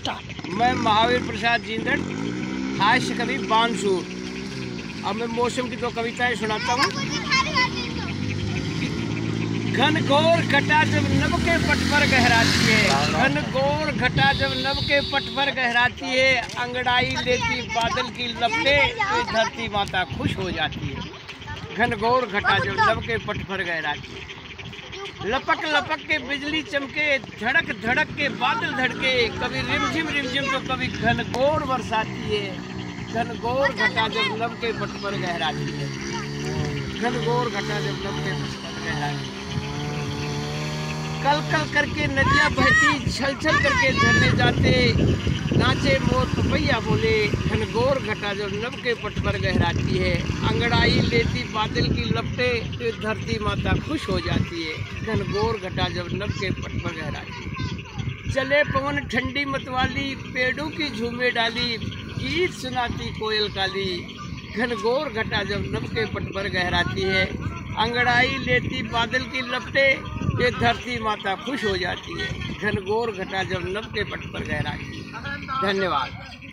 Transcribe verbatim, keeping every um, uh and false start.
Start. मैं महावीर प्रसाद जिंदड़, हास्य कवि बानसूर। अब मैं मौसम की दो कविताएं सुनाता हूँ। घनघोर घटा जब नभ के पट पर गहराती है, घनघोर घटा जब नभ के पट पर गहराती है, अंगड़ाई लेती बादल की लपटे तो धरती माता खुश हो जाती है। घनघोर घटा जब नभ के पट पर गहराती है, लपक लपक के बिजली चमके, धड़क धड़क के बादल धड़के, कभी रिमझिम रिमझिम तो कभी घनघोर बरसाती है। घनघोर घटा जब नभ के पट पर गहराती है, घनघोर घटा जब नभ के पट पर गहराती है। कल कल करके नदियां बहती, छल छल करके झरने जाते, नाचे मोर पपैया बोले, घनघोर घटा जब नभ के पट पर गहराती है, अंगड़ाई लेती बादल की लपटे तो धरती माता खुश हो जाती है। घनघोर घटा जब नभ के पट पर गहराती है, चले पवन ठंडी मतवाली, पेड़ों की झूमे डाली, गीत सुनाती कोयल काली। घनघोर घटा जब नभ के पट पर गहराती है, अंगड़ाई लेती बादल की लपटे ये धरती माता खुश हो जाती है। घनघोर घटा जब नभ के पट पर गहराती है। धन्यवाद।